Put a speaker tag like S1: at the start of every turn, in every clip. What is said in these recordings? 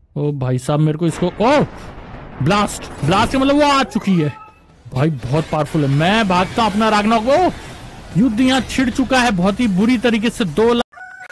S1: ओ भाई साहब मेरे को इसको ओ ब्लास्ट ब्लास्ट मतलब वो आ चुकी है भाई, बहुत पावरफुल है। मैं भागता हूं अपना रागनाक को। युद्ध यहाँ छिड़ चुका है बहुत ही बुरी तरीके से। 2 lakh.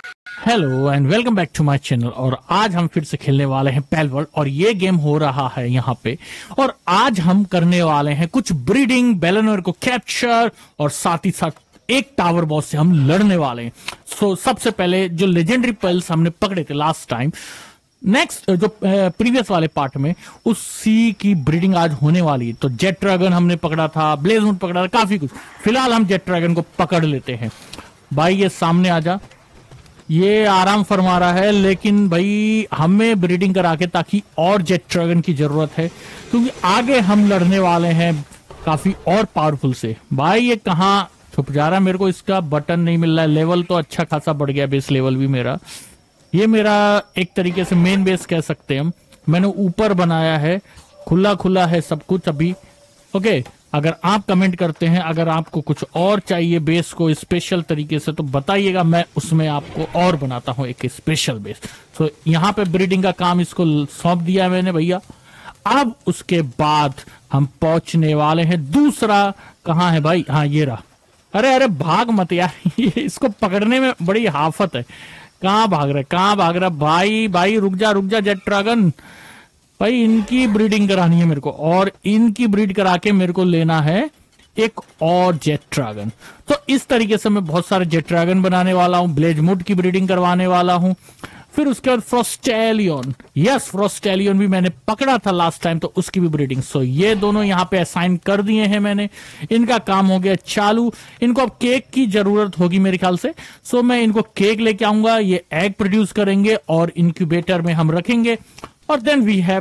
S1: Hello and welcome back to my channel. और आज हम फिर से खेलने वाले हैं पैलवर्ल्ड और ये गेम हो रहा है यहाँ पे। और आज हम करने वाले हैं कुछ ब्रीडिंग, बेलेनोर को कैप्चर और साथ ही साथ एक टावर बॉस से हम लड़ने वाले हैं। सो सबसे पहले जो लेजेंडरी पर्ल्स हमने पकड़े थे लास्ट टाइम, नेक्स्ट जो प्रीवियस वाले पार्ट में, उसी की ब्रीडिंग आज होने वाली है। तो जेट ड्रैगन हमने पकड़ा था, ब्लेजमूड पकड़ा था, काफी कुछ। फिलहाल हम जेट ड्रैगन को पकड़ लेते हैं। भाई ये सामने आ जा, ये आराम फरमा रहा है, लेकिन भाई हमें ब्रीडिंग करा के, ताकि और जेट ड्रैगन की जरूरत है क्योंकि आगे हम लड़ने वाले हैं काफी और पावरफुल से। भाई ये कहाँ छुप जा रहा है, मेरे को इसका बटन नहीं मिल रहा है। लेवल तो अच्छा खासा बढ़ गया, बेस लेवल भी मेरा। ये मेरा एक तरीके से मेन बेस कह सकते हैं हम। मैंने ऊपर बनाया है, खुला खुला है सब कुछ अभी। ओके, अगर आप कमेंट करते हैं, अगर आपको कुछ और चाहिए बेस को स्पेशल तरीके से, तो बताइएगा, मैं उसमें आपको और बनाता हूं एक स्पेशल बेस। तो यहाँ पे ब्रीडिंग का काम इसको सौंप दिया है मैंने भैया। अब उसके बाद हम पहुंचने वाले हैं दूसरा। कहाँ है भाई? हाँ ये रहा। अरे अरे भाग मत यार ये इसको पकड़ने में बड़ी हाफत है। कहाँ भाग रहा है, कहाँ भाग रहा है? भाई भाई रुक जा जेट ड्रैगन। भाई इनकी ब्रीडिंग करानी है मेरे को, और इनकी ब्रीड करा के मेरे को लेना है एक और जेट ड्रैगन। तो इस तरीके से मैं बहुत सारे जेट ड्रैगन बनाने वाला हूँ। ब्लेजमूड की ब्रीडिंग करवाने वाला हूँ। फिर उसके बाद फ्रोस्टेलियन, यस फ्रोस्टेलियन भी मैंने पकड़ा था लास्ट टाइम, तो उसकी भी ब्रीडिंग। सो ये दोनों यहाँ पे असाइन कर दिए हैं मैंने। इनका काम हो गया चालू। इनको अब केक की जरूरत होगी मेरे ख्याल से। सो मैं इनको केक लेके आऊंगा, ये एग प्रोड्यूस करेंगे और इंक्यूबेटर में हम रखेंगे। और देन वी हैव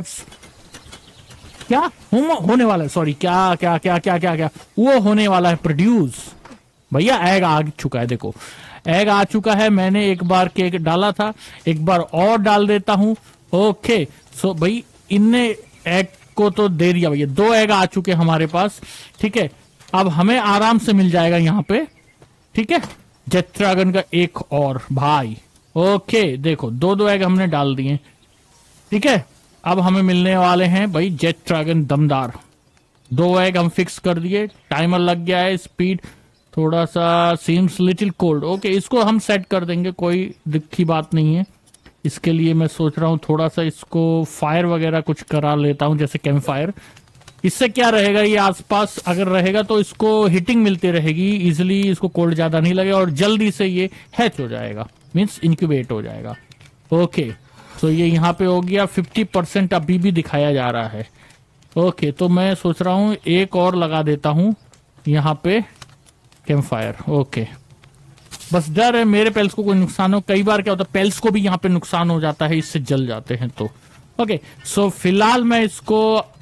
S1: क्या होने वाला है, सॉरी, क्या क्या क्या क्या क्या क्या वो होने वाला है प्रोड्यूस। भैया एग आ चुका है, देखो एग आ चुका है। मैंने एक बार केक डाला था, एक बार और डाल देता हूं। ओके, सो भाई इनने एग को तो दे दिया भैया। 2 एग आ चुके हमारे पास, ठीक है। अब हमें आराम से मिल जाएगा यहाँ पे, ठीक है, जेट ड्रैगन का एक और भाई। ओके देखो 2 एग हमने डाल दिए, ठीक है। अब हमें मिलने वाले हैं भाई जेट ड्रैगन दमदार। 2 एग हम फिक्स कर दिए, टाइमर लग गया है। स्पीड थोड़ा सा सीम्स लिटिल कोल्ड। ओके, इसको हम सेट कर देंगे, कोई दिक्की बात नहीं है। इसके लिए मैं सोच रहा हूँ थोड़ा सा इसको फायर वगैरह कुछ करा लेता हूँ, जैसे कैंप फायर। इससे क्या रहेगा, ये आसपास अगर रहेगा तो इसको हीटिंग मिलती रहेगी इजिली, इसको कोल्ड ज्यादा नहीं लगेगा और जल्दी से ये हैच हो जाएगा, मीन्स इंक्यूबेट हो जाएगा। ओके, तो ये यहाँ पे हो गया 50%, अभी भी दिखाया जा रहा है। ओके, तो मैं सोच रहा हूँ एक और लगा देता हूँ यहाँ पे कैंप फायर। ओके, बस डर है मेरे पेल्स को कोई नुकसान हो। कई बार क्या होता है पेल्स को भी यहाँ पे नुकसान हो जाता है, इससे जल जाते हैं। तो ओके, सो फिलहाल मैं इसको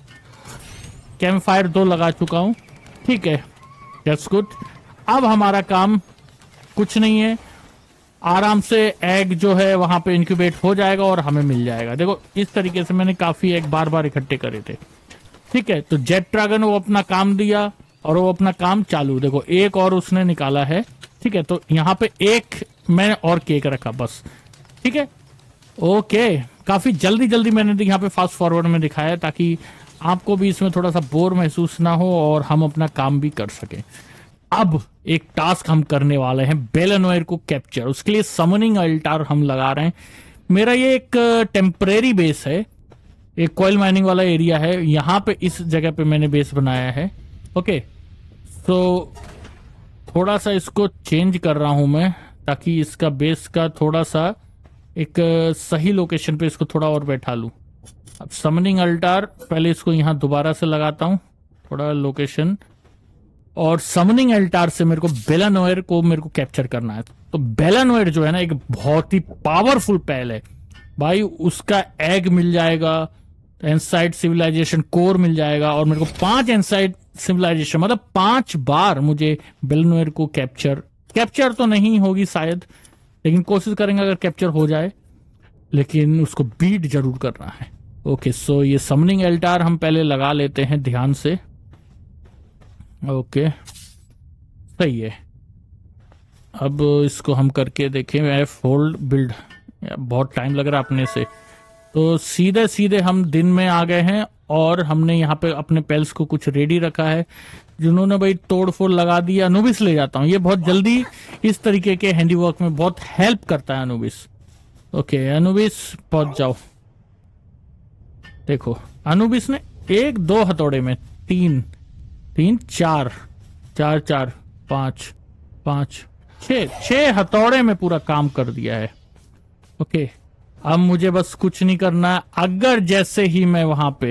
S1: कैंप फायर 2 लगा चुका हूँ, ठीक है, दैट्स गुड। अब हमारा काम कुछ नहीं है, आराम से एग जो है वहां पे इंक्यूबेट हो जाएगा और हमें मिल जाएगा। देखो इस तरीके से मैंने काफी एग बार बार इकट्ठे करे थे, ठीक है। तो जेट ड्रैगन वो अपना काम दिया और वो अपना काम चालू। देखो एक और उसने निकाला है, ठीक है। तो यहाँ पे एक मैंने और केक रखा बस, ठीक है। ओके, काफी जल्दी जल्दी मैंने यहाँ पे फास्ट फॉरवर्ड में दिखाया है, ताकि आपको भी इसमें थोड़ा सा बोर महसूस ना हो और हम अपना काम भी कर सकें। अब एक टास्क हम करने वाले हैं, बेलेनोर को कैप्चर। उसके लिए समनिंग अल्टार हम लगा रहे हैं। मेरा ये एक टेम्परेरी बेस है, एक कॉइल माइनिंग वाला एरिया है। यहाँ पे इस जगह पे मैंने बेस बनाया है। ओके, तो थोड़ा सा इसको चेंज कर रहा हूं मैं, ताकि इसका बेस का थोड़ा सा एक सही लोकेशन पे इसको थोड़ा और बैठा लूं। अब समनिंग अल्टार पहले इसको यहाँ दोबारा से लगाता हूं, थोड़ा लोकेशन। और समनिंग अल्टार से मेरे को बेलेनोर को कैप्चर करना है। तो बेलेनोर जो है ना, एक बहुत ही पावरफुल पैल है भाई। उसका एग मिल जाएगा, एनसाइड सिविलाइजेशन कोर मिल जाएगा, और मेरे को 5 एनसाइड सिविलाइजेशन, मतलब 5 बार मुझे बेलेनोर को कैप्चर तो नहीं होगी शायद, लेकिन कोशिश करेंगे अगर कैप्चर हो जाए, लेकिन उसको बीट जरूर करना है। ओके, सो ये समनिंग अल्टार हम पहले लगा लेते हैं ध्यान से। ओके, सही है। अब इसको हम करके देखें, एफ होल्ड बिल्ड। बहुत टाइम लग रहा है अपने से। तो सीधे सीधे हम दिन में आ गए हैं और हमने यहाँ पे अपने पेल्स को कुछ रेडी रखा है, जिन्होंने भाई तोड़ फोड़ लगा दी। अनुबिस ले जाता हूँ, ये बहुत जल्दी इस तरीके के हैंडीवर्क में बहुत हेल्प करता है अनुबिस। ओके अनुबिस पहुंच जाओ। देखो अनुबिस ने 1 2 हथौड़े में 3 3 4 4 4 5 5 6 हथौड़े में पूरा काम कर दिया है। ओके अब मुझे बस कुछ नहीं करना है, अगर जैसे ही मैं वहां पे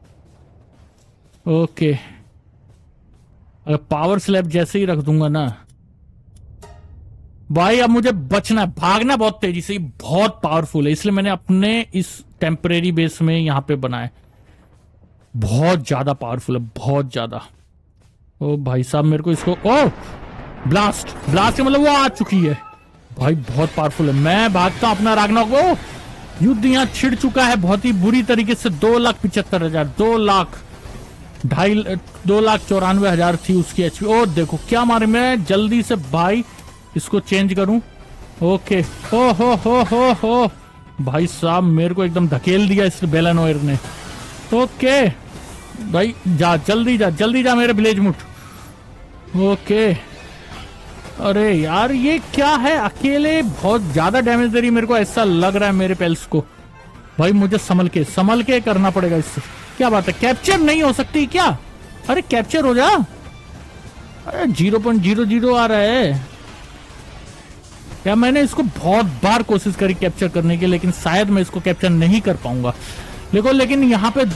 S1: ओके अगर पावर स्लैब जैसे ही रख दूंगा ना भाई, अब मुझे बचना है, भागना बहुत तेजी से, बहुत पावरफुल है, इसलिए मैंने अपने इस टेम्परेरी बेस में यहां पे बनाया। बहुत ज्यादा पावरफुल है, बहुत ज्यादा। ओ भाई साहब मेरे को इसको ओ ब्लास्ट ब्लास्ट मतलब वो आ चुकी है भाई, बहुत पावरफुल है। मैं भागता हूं अपना रागनाक। ओ युद्ध यहाँ छिड़ चुका है बहुत ही बुरी तरीके से। 2,75,000 2,94,000 थी उसकी एचपी। ओ देखो क्या मारे, मैं जल्दी से भाई इसको चेंज करूं। ओके ओ हो भाई साहब मेरे को एकदम धकेल दिया इस बेलानोयर ने। ओके भाई जा जल्दी जा मेरे ब्लेजमुट। ओके अरे यार ये क्या है, अकेले बहुत ज्यादा डैमेज दे रही मेरे को, ऐसा लग रहा है मेरे पेल्स को। भाई मुझे संभल के करना पड़ेगा इससे। क्या बात है, कैप्चर नहीं हो सकती क्या? अरे कैप्चर हो जा। अरे 0.00 आ रहा है क्या? मैंने इसको बहुत बार कोशिश करी कैप्चर करने की, लेकिन शायद मैं इसको कैप्चर नहीं कर पाऊंगा। देखो लेकिन यहाँ पे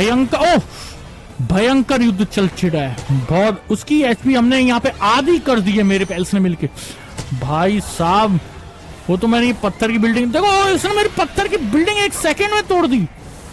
S1: भयंकर युद्ध चल छिड़ा है बहुत। उसकी एचपी हमने यहाँ पे आधी कर दी है मेरे पेल्स ने मिलके। भाई साहब वो तो मैंने पत्थर की बिल्डिंग, देखो इसने मेरी पत्थर की बिल्डिंग 1 सेकेंड में तोड़ दी।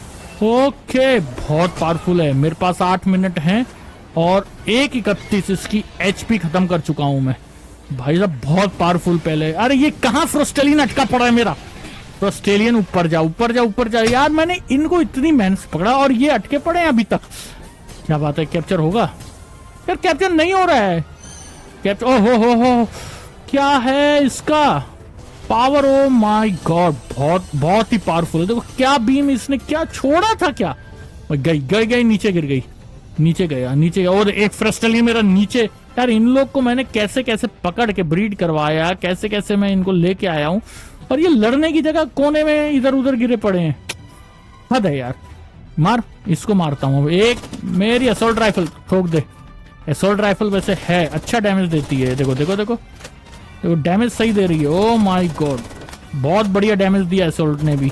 S1: ओके बहुत पावरफुल है। मेरे पास 8 मिनट हैं और 1:31 इसकी एचपी खत्म कर चुका हूं मैं। भाई साहब बहुत पावरफुल पहले। अरे ये कहाँ फ्रस्टेलियन अटका पड़ा है मेरा। फ्रस्टेलियन ऊपर जा यार, मैंने इनको इतनी मेहनत से पकड़ा और ये अटके पड़े हैं अभी तक। क्या बात है, कैप्चर होगा यार? कैप्चर नहीं हो रहा है कैप्चर। ओ हो क्या है इसका पावर। ओ माय गॉड बहुत ही पावरफुल है। देखो क्या बीम इसने क्या छोड़ा था, क्या गई नीचे गिर गई, नीचे गया और एक फ्रस्टेलियन मेरा नीचे। यार इन लोग को मैंने कैसे कैसे पकड़ के ब्रीड करवाया, कैसे कैसे मैं इनको लेके आया हूं, और ये लड़ने की जगह कोने में इधर उधर गिरे पड़े हैं। हद है यार। मार इसको, मारता हूं। एक मेरी असोल्ट राइफल ठोक दे। असोल्ट राइफल वैसे है अच्छा डैमेज देती है। देखो डैमेज सही दे रही है। ओ माय गॉड बहुत बढ़िया डैमेज दिया असोल्ट ने भी।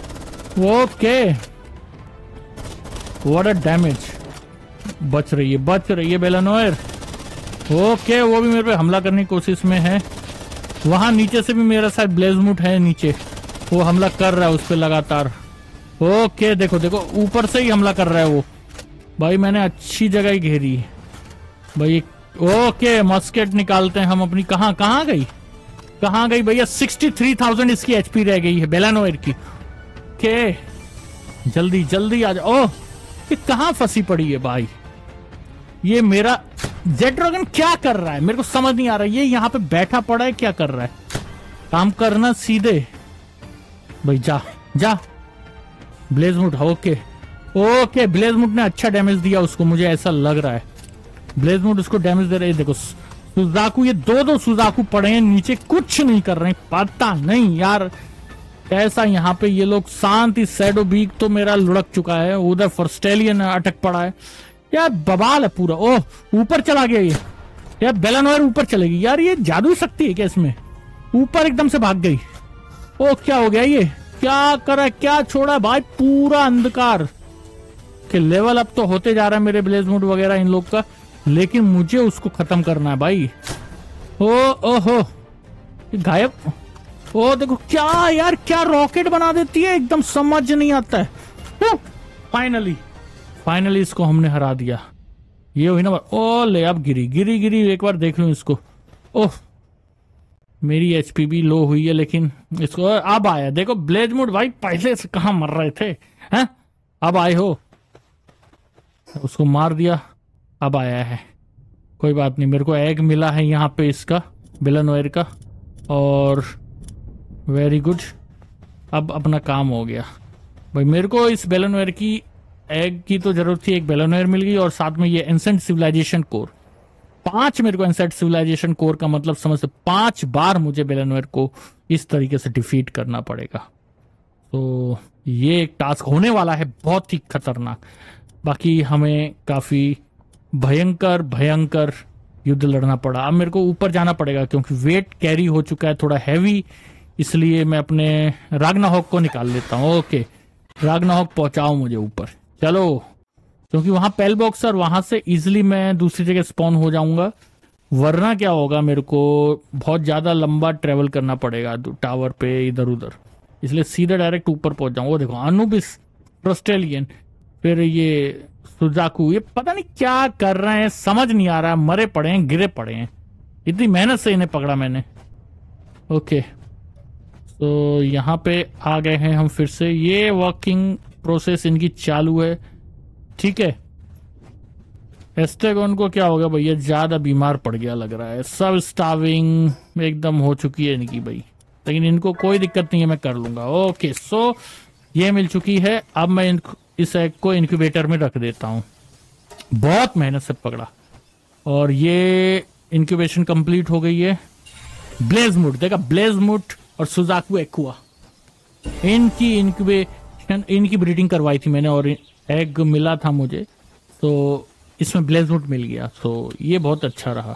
S1: Okay what a damage. बच रही है बेलानोयर। ओके वो भी मेरे पे हमला करने की कोशिश में है। वहां नीचे से भी मेरा शायद ब्लेजमुट है नीचे, वो हमला कर रहा है उस पर लगातार। ओके देखो ऊपर से ही हमला कर रहा है वो। भाई मैंने अच्छी जगह ही घेरी भाई। ओके मस्केट निकालते हैं हम अपनी। कहाँ गई भैया? 63,000 इसकी एचपी रह गई है बेलानोयर की। ओके जल्दी आ जाओ। ये कहाँ फंसी पड़ी है भाई? ये मेरा जेट ड्रैगन क्या कर रहा है मेरे को समझ नहीं आ रहा। ये यहाँ पे बैठा पड़ा है, क्या कर रहा है? काम सीधे भाई। जा ब्लेजमुट। ओके ब्लेजमुट ने अच्छा डैमेज दिया उसको, मुझे ऐसा लग रहा है ब्लेजमुट उसको डैमेज दे रहे हैं। देखो सुजाकू, ये दो सुजाकू पड़े हैं नीचे, कुछ नहीं कर रहे हैं। पता नहीं यार ऐसा यहाँ पे ये लोग शांति। सैडो बीक तो मेरा लुढ़क चुका है, उधर फॉर्स्टेलियन अटक पड़ा है यार। बवाल है पूरा। ओह ऊपर चला गया ये यार। बेलानोयर ऊपर चलेगी यार, ये जादू शक्ति है क्या इसमें? ऊपर एकदम से भाग गई। ओ क्या हो गया? ये क्या करा, क्या छोड़ा भाई? पूरा अंधकार के लेवल अप तो होते जा रहा है मेरे ब्लेजमुट वगैरह इन लोग का, लेकिन मुझे उसको खत्म करना है भाई। ओहो गायब। ओ देखो क्या यार, क्या रॉकेट बना देती है, एकदम समझ नहीं आता है। फाइनली इसको हमने हरा दिया। ये हुई ना। ओ ले अब गिरी एक बार देख लूं इसको। ओह मेरी एचपी भी लो हुई है, लेकिन इसको अब आया। देखो ब्लेजमुट भाई पहले से कहां मर रहे थे हैं, अब आए हो। उसको मार दिया, अब आया है। कोई बात नहीं, मेरे को एग मिला है यहाँ पे इसका बेलानोयर का, और वेरी गुड। अब अपना काम हो गया। भाई मेरे को इस बेलोनवेयर की एग की तो जरूरत थी, एक बेलोनवेयर मिल गई और साथ में ये एंसेंट सिविलाइजेशन कोर। 5 मेरे को एंसेंट सिविलाइजेशन कोर का मतलब समझ, 5 बार मुझे बेलोनवेयर को इस तरीके से डिफीट करना पड़ेगा। तो ये एक टास्क होने वाला है बहुत ही खतरनाक। बाकी हमें काफी भयंकर भयंकर युद्ध लड़ना पड़ा। अब मेरे को ऊपर जाना पड़ेगा क्योंकि वेट कैरी हो चुका है थोड़ा हैवी, इसलिए मैं अपने राग्नाहॉक को निकाल लेता हूँ। ओके राग्नाहॉक पहुंचाओ मुझे ऊपर, चलो, क्योंकि वहां पेल बॉक्स और वहां से इजिली मैं दूसरी जगह स्पॉन हो जाऊंगा। वरना क्या होगा, मेरे को बहुत ज्यादा लंबा ट्रेवल करना पड़ेगा टावर पे इधर उधर, इसलिए सीधा डायरेक्ट ऊपर पहुंच जाऊंगा। वो देखो अनुबिस, ऑस्ट्रेलियन, फिर ये सुजाकू, ये पता नहीं क्या कर रहे हैं, समझ नहीं आ रहा, मरे पड़े हैं, गिरे पड़े हैं, इतनी मेहनत से इन्हें पकड़ा मैंने। ओके तो यहाँ पे आ गए हैं हम फिर से, ये वर्किंग प्रोसेस इनकी चालू है, ठीक है। एस्टेगोन को क्या हो गया भैया, ज्यादा बीमार पड़ गया लग रहा है, सब स्टाविंग एकदम हो चुकी है इनकी भाई, लेकिन इनको कोई दिक्कत नहीं है, मैं कर लूंगा। ओके सो ये मिल चुकी है, अब मैं इस एग को इंक्यूबेटर में रख देता हूँ। बहुत मेहनत से पकड़ा और ये इंक्यूबेशन कंप्लीट हो गई है। ब्लेजमुट देखा, ब्लेजमुट और सुजाकू एक्वा, इनकी इंक्यूबेशन, इनकी ब्रीडिंग करवाई थी मैंने और एग मिला था मुझे, तो इसमें ब्लेजमुट मिल गया, तो ये बहुत अच्छा रहा।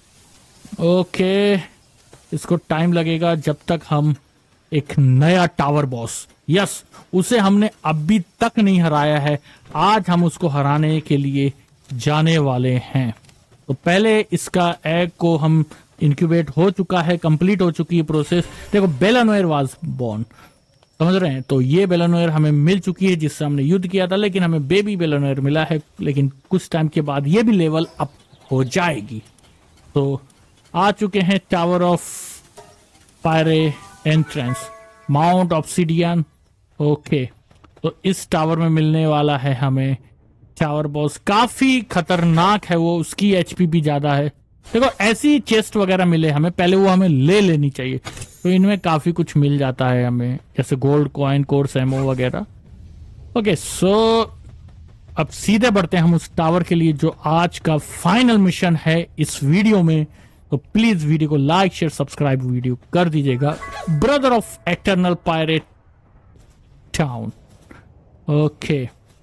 S1: ओके इसको टाइम लगेगा जब तक हम एक नया टावर बॉस, यस, उसे हमने अभी तक नहीं हराया है, आज हम उसको हराने के लिए जाने वाले हैं। तो पहले इसका एग को हम इंक्यूबेट हो चुका है, कंप्लीट हो चुकी है प्रोसेस। देखो बेलोनवेयर वाज बोर्न, समझ रहे हैं, तो ये बेलोनवेयर हमें मिल चुकी है जिससे हमने युद्ध किया था, लेकिन हमें बेबी बेलोनवेयर मिला है, लेकिन कुछ टाइम के बाद ये भी लेवल अप हो जाएगी। तो आ चुके हैं tower of pyre entrance, Mount Obsidian. Okay तो इस टावर में मिलने वाला है हमें टावर बॉस, काफी खतरनाक है वो, उसकी एचपी भी ज्यादा है। देखो ऐसी चेस्ट वगैरह मिले हमें, पहले वो हमें ले लेनी चाहिए, तो इनमें काफी कुछ मिल जाता है हमें, जैसे गोल्ड कॉइन, कोर्स एमओ वगैरह। ओके सो अब सीधे बढ़ते हैं हम उस टावर के लिए, जो आज का फाइनल मिशन है इस वीडियो में। तो प्लीज वीडियो को लाइक शेयर सब्सक्राइब वीडियो कर दीजिएगा। Brother of eternal pirate town. Okay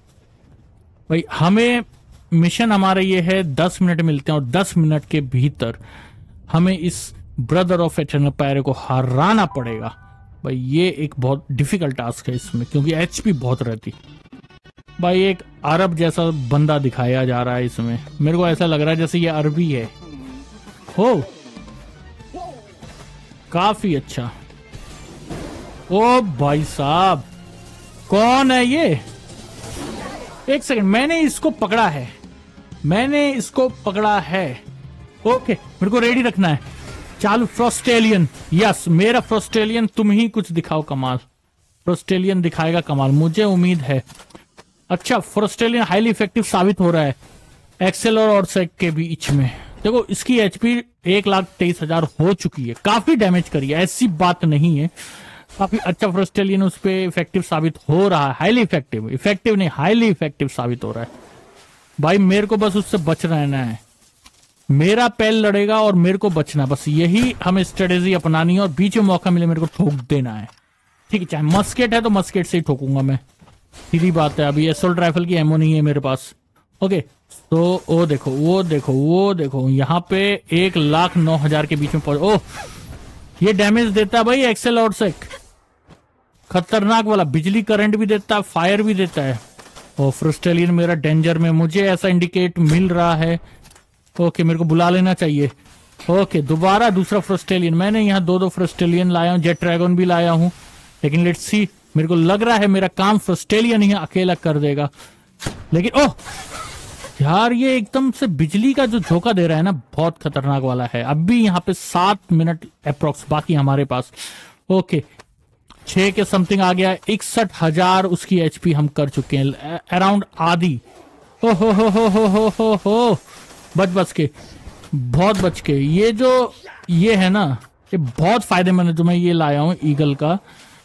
S1: भाई हमें मिशन हमारा ये है, 10 मिनट मिलते हैं और 10 मिनट के भीतर हमें इस ब्रदर ऑफ एटर्नल पायरे को हराना पड़ेगा। भाई ये एक बहुत डिफिकल्ट टास्क है इसमें, क्योंकि एचपी बहुत रहती। भाई एक अरब जैसा बंदा दिखाया जा रहा है इसमें, मेरे को ऐसा लग रहा है जैसे ये अरबी है। हो काफी अच्छा। ओ भाई साहब कौन है ये, एक सेकंड, मैंने इसको पकड़ा है, मैंने इसको पकड़ा है। ओके मेरे को रेडी रखना है, चालू। फ्रोस्टेलियन, यस मेरा फ्रोस्टेलियन, तुम ही कुछ दिखाओ कमाल। फ्रोस्टेलियन दिखाएगा कमाल, मुझे उम्मीद है। अच्छा फ्रोस्टेलियन हाईली इफेक्टिव साबित हो रहा है एक्सेल और ऑरसेक के बीच में। देखो इसकी एचपी 1,23,000 हो चुकी है, काफी डैमेज करी है, ऐसी बात नहीं है, काफी अच्छा फ्रोस्टेलियन उस पर इफेक्टिव साबित हो रहा है, हाईली इफेक्टिव, इफेक्टिव नहीं हाईली इफेक्टिव साबित हो रहा है। भाई मेरे को बस उससे बच रहना है, मेरा पैल लड़ेगा और मेरे को बचना, बस यही हमें स्ट्रेटेजी अपनानी है और बीच में मौका मिले मेरे को ठोक देना है, ठीक है। चाहे मस्केट है तो मस्केट से ही ठोकूंगा मैं, सीधी बात है। अभी एसोल्ट राइफल की एमो नहीं है मेरे पास। ओके तो वो देखो वो देखो वो देखो, यहाँ पे 1,09,000 के बीच में पहुंच। ओह ये डैमेज देता है भाई एक्सेल और सेक, खतरनाक वाला, बिजली करंट भी देता है, फायर भी देता है। और फ्रोस्टेलियन मेरा डेंजर में, मुझे ऐसा इंडिकेट मिल रहा है। ओके मेरे को बुला लेना चाहिए। ओके दोबारा दूसरा फ्रोस्टेलियन, मैंने यहाँ 2-2 फ्रोस्टेलियन लाया हूँ, जेट ड्रैगन भी लाया हूँ, लेकिन लेट्स सी, मेरे को लग रहा है मेरा काम फ्रोस्टेलियन ही अकेला कर देगा। लेकिन ओह यार ये एकदम से बिजली का जो झोंका दे रहा है ना, बहुत खतरनाक वाला है। अब भी यहाँ पे 7 मिनट अप्रोक्स बाकी हमारे पास। ओके 6 के समथिंग आ गया, 61,000 उसकी एचपी हम कर चुके हैं, अराउंड आधी। ओ हो बच के, बहुत बच के। ये जो ये है ना, ये बहुत फायदेमंद है जो मैं ये लाया हूँ ईगल का,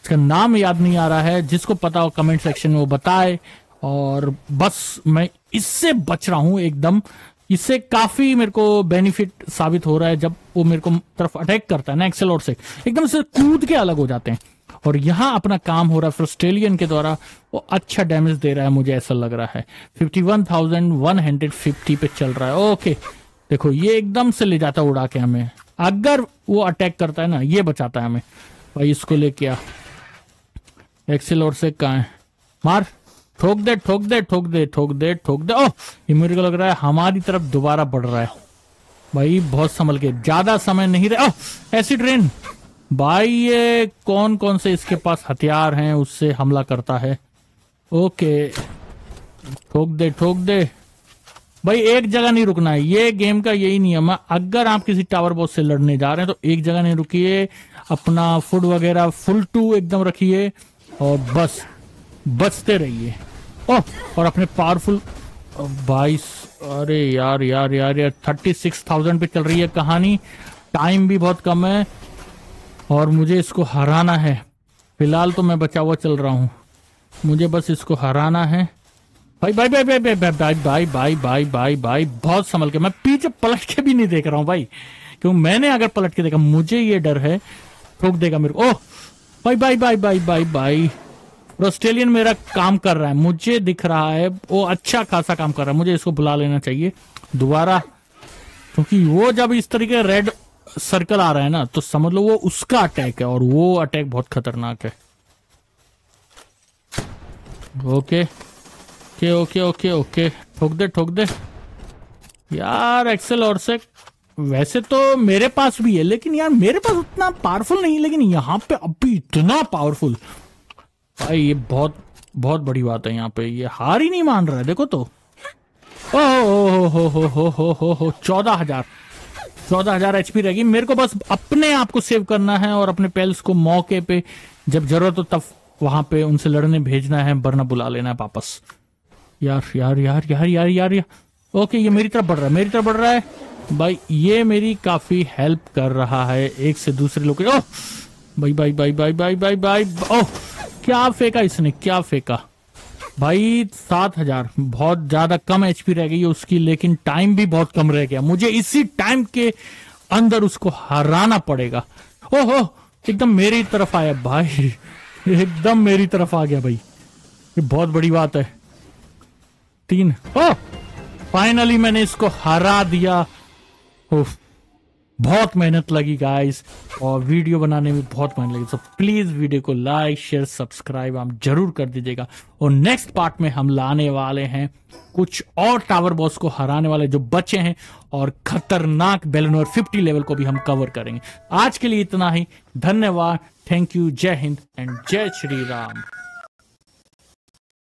S1: इसका नाम याद नहीं आ रहा है, जिसको पता हो कमेंट सेक्शन में वो बताए। और बस मैं इससे बच रहा हूं एकदम। इससे काफी मेरे को बेनिफिट साबित हो रहा है। जब वो मेरे को तरफ अटैक करता है ना एक्सेलोर से, एकदम से कूद के अलग हो जाते हैं। और यहां अपना काम हो रहा है फ्रस्टेलियन के द्वारा, वो अच्छा डैमेज दे रहा है, मुझे ऐसा लग रहा है। 51,150 पे चल रहा है। ओके देखो ये एकदम से ले जाता है उड़ा के हमें। अगर वो अटैक करता है ना, ये बचाता है हमें। भाई इसको लेके आ, एक्सेलोर से कहाँ है, मार, ठोक दे ठोक दे ठोक दे ठोक दे ठोक दे। ओह ये मेरे को लग रहा है हमारी तरफ दोबारा बढ़ रहा है। भाई बहुत संभल के, ज्यादा समय नहीं रहे। Oh acid rain. भाई ये कौन कौन से इसके पास हथियार हैं उससे हमला करता है। ओके ठोक दे ठोक दे। भाई एक जगह नहीं रुकना है, ये गेम का यही नियम है। अगर आप किसी टावर बॉस से लड़ने जा रहे हैं तो एक जगह नहीं रुकिए, अपना फूड वगैरह फुल टू एकदम रखिए और बस बचते रहिए। ओह और अपने पावरफुल 22, अरे यार यार यार यार 36,000 पे चल रही है कहानी। टाइम भी बहुत कम है और मुझे इसको हराना है। फिलहाल तो मैं बचा हुआ चल रहा हूं, मुझे बस इसको हराना है। भाई भाई भाई भाई भाई भाई भाई भाई भाई भाई भाई भाई बहुत संभल के। मैं पीछे पलट के भी नहीं देख रहा हूं भाई, क्यों मैंने अगर पलट के देखा मुझे ये डर है ठोक देगा मेरे को। ओह भाई भाई भाई भाई भाई भाई ऑस्ट्रेलियन मेरा काम कर रहा है, मुझे दिख रहा है वो अच्छा खासा काम कर रहा है। मुझे इसको बुला लेना चाहिए दोबारा, क्योंकि वो जब इस तरीके रेड सर्कल आ रहा है ना तो समझ लो वो उसका अटैक है और वो अटैक बहुत खतरनाक है। Okay okay okay okay okay ठोक दे ठोक दे यार। एक्सेल और से वैसे तो मेरे पास भी है, लेकिन यार मेरे पास उतना पावरफुल नहीं, लेकिन यहाँ पे अभी इतना पावरफुल। भाई ये बहुत बहुत बड़ी बात है। यहाँ पे ये हार ही नहीं मान रहा है, देखो तो। ओह हो 14,000 एचपी रहेगी। मेरे को बस अपने आप को सेव करना है और अपने पेल्स को मौके पे जब जरूरत हो तब वहां पे उनसे लड़ने भेजना है, वरना बुला लेना है वापस। यार यार यार यार यार यार यार। ओके ये मेरी तरफ बढ़ रहा है, मेरी तरफ बढ़ रहा है। भाई ये मेरी काफी हेल्प कर रहा है एक से दूसरे लोग। ओह भाई भाई भाई भाई भाई भाई भाई। ओह क्या फेंका इसने, क्या फेंका भाई। 7,000 बहुत ज्यादा कम एचपी रह गई उसकी, लेकिन टाइम भी बहुत कम रह गया। मुझे इसी टाइम के अंदर उसको हराना पड़ेगा। ओहो एकदम मेरी तरफ आया भाई, एकदम मेरी तरफ आ गया भाई, ये बहुत बड़ी बात है। 3 ओह फाइनली मैंने इसको हरा दिया। उफ, बहुत मेहनत लगी गाइस और वीडियो बनाने में बहुत मेहनत लगी। तो प्लीज वीडियो को लाइक शेयर सब्सक्राइब आप जरूर कर दीजिएगा। और नेक्स्ट पार्ट में हम लाने वाले हैं कुछ और टावर बॉस को हराने वाले जो बचे हैं, और खतरनाक बेलनोर 50 लेवल को भी हम कवर करेंगे। आज के लिए इतना ही, धन्यवाद, थैंक यू, जय हिंद एंड जय श्री राम।